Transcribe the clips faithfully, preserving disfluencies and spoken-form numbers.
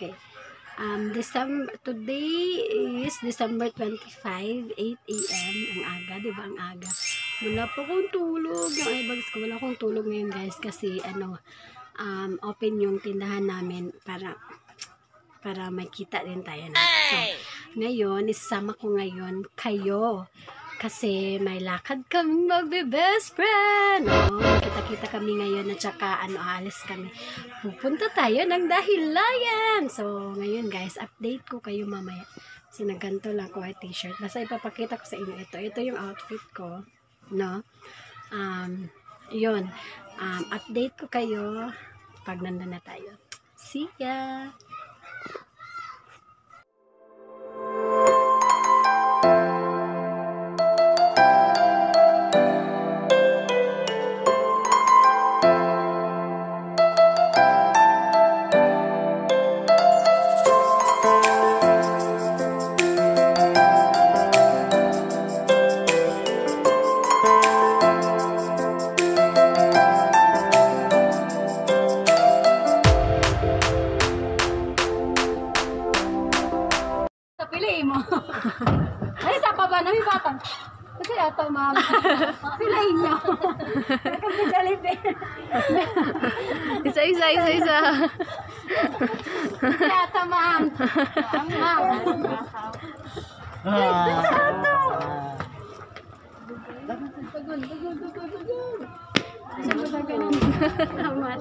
Okay. Um, December, today is December twenty-five, eight A M Ang aga, di ba? Ang aga. Wala po akong tulog. Yung eyebags ko, wala akong tulog ngayon guys kasi ano, um, open yung tindahan namin para para may kita din tayo na. So, ngayon, isasama ko ngayon kayo kasi may lakad kami magbe-best friend. Oh, kita-kita kami ngayon at saka ano, alis kami. Pupunta tayo ng Dahilayan. So, ngayon guys, update ko kayo mamaya. So, nagganto lang ko ay t-shirt. Basta ipapakita ko sa inyo ito. Ito yung outfit ko. No? Um, yun. Um, update ko kayo pag nandun na tayo. See ya! Piliin mo. Ay, sa pa ba? Nami batang. Kasi ato, ma'am. Piliin nyo. Kung si Jollibee. Isa, isa, isa, isa. Kasi ato, ma'am. Ma'am, ma'am. Kasi ato. Tugon, tugon, tugon, tugon. Salamat.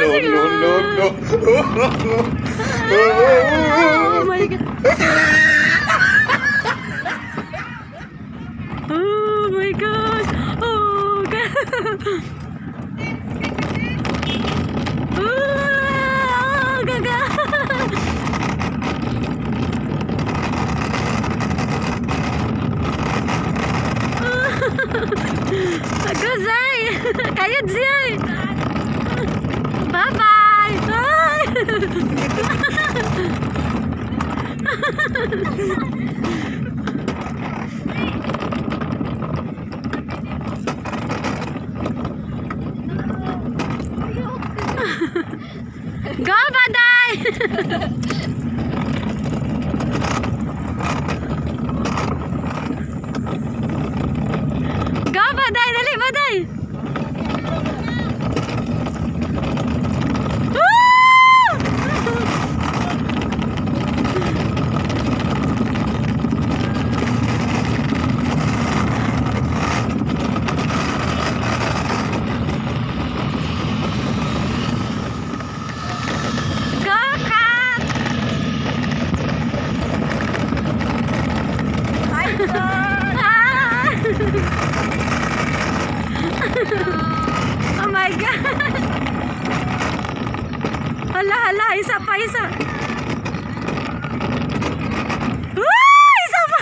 no, no, no. Oh my God. Oh my God. Oh God. Oh, gaga. Agazay. Kayod siya. Bye-bye. Bye. Go, Baday! Go, Baday! Dali, Baday! Oh my God! Hala, hala, isa pa, isa. Wah, isa pa.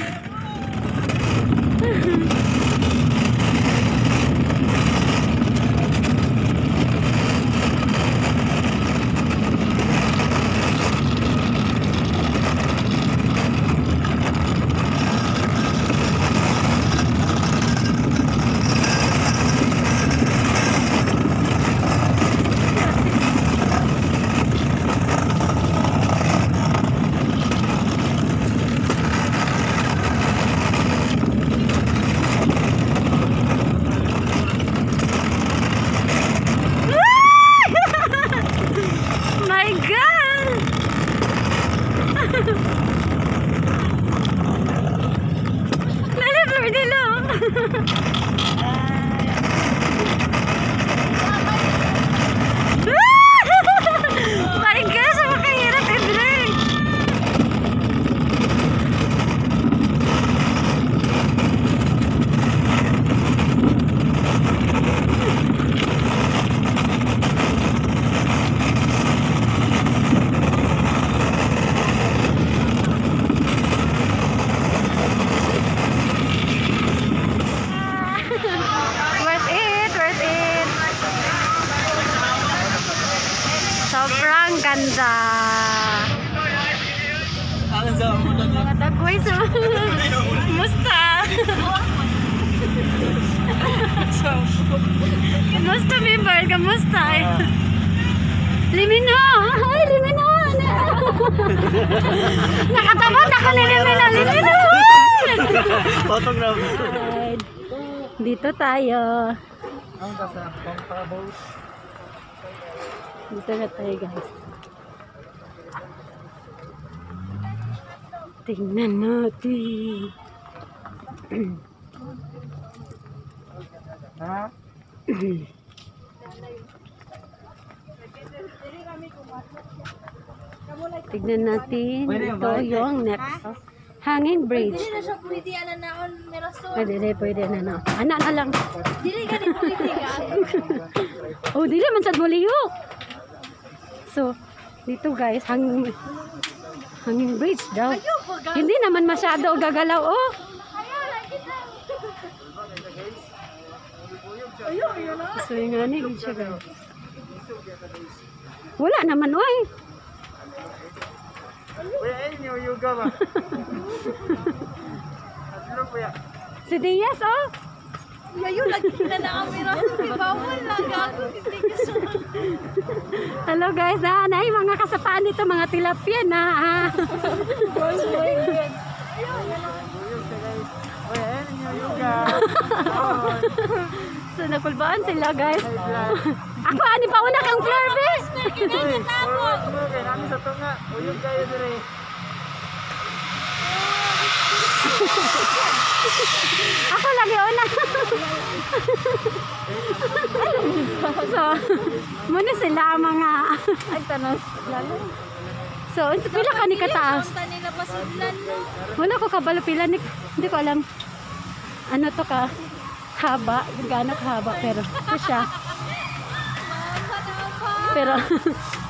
Sobrang ganda. Mga dagway sa musta. Kamusta, member? Kamusta? Limino! Ay, Limino! Nakatabot ako ni Limino! Limino! Photograph. Dito tayo. Dito na tayo, guys. Tingnan natin. Ha? Tignan natin. Ito yung next hanging bridge. Dili na siya pwede ana naon merason. Pwede, dili, pwede na na. Ana na lang. Dili gani pwede ga. Oh, dili man sad mo liyok. So, dito guys, hanging hanging bridge daw. Hindi naman masyado gagalaw, oh. So, yung nga ni, siya guys. Wala naman, oy. Kuya, eh, new yoga ba? Ano kuya? Si Diaz, oh. Yayo lagi na na ang merason kay bawal lang gago hindi gusto. Hello guys, ah, na mga kasapaan dito, mga tilapia na. Ah. So nagpulbaan sila guys. Ako ani pa una kang floor base. Ako lagi una. So, muna sila ang mga Ay, tanos. Lalo. so, unsa pila ka ni kataas? Punta nila pasudlan, no? Wala ko kabalo pila ni hindi ko alam ano to ka haba, gaano kahaba pero ito siya. Mama na pa. Pero